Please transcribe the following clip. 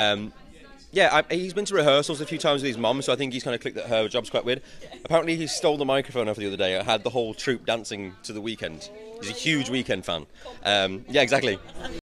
Yeah, he's been to rehearsals a few times with his mum, so I think he's kind of clicked that her job's quite weird. Apparently, he stole the microphone off the other day. I had the whole troupe dancing to The Weeknd. He's a huge Weeknd fan. Yeah, exactly.